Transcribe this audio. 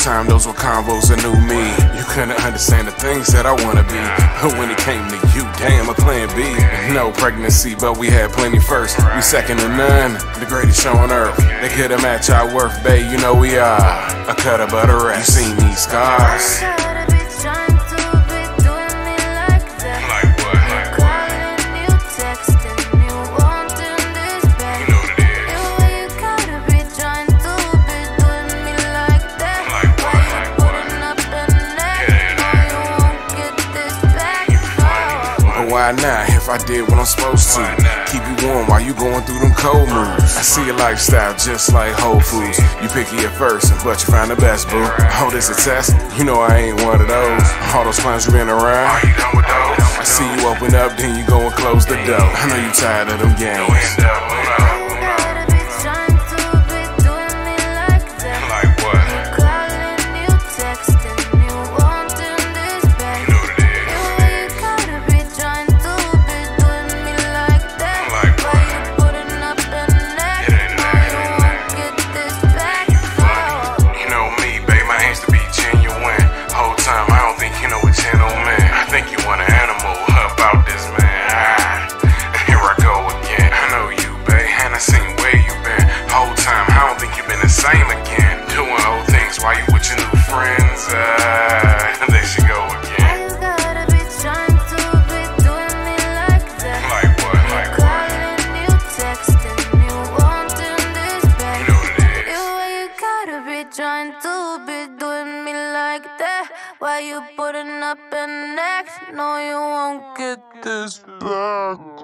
time, those were convos of new me. You couldn't understand the things that I wanna be, but when it came to you, damn, a plan B. No pregnancy, but we had plenty first. We second to none, the greatest show on earth. They couldn't match our worth, babe, you know we are a cut above the rest. You seen these scars. Why not, if I did what I'm supposed to? Keep you warm while you going through them cold moves. I see your lifestyle just like Whole Foods. You picky at first, but you find the best, boo. Oh, this a test? You know I ain't one of those. All those clowns you been around, are you done with those? I see you open up, then you go and close the door. I know you tired of them games. Same again, doing old things while you with your new friends. There she go again. You gotta be trying to be doing me like that. Like what? Like calling you, texting you, wanting this back. You know what it is. You gotta be trying to be doing me like that. Why you putting up an act? No, you won't get this back.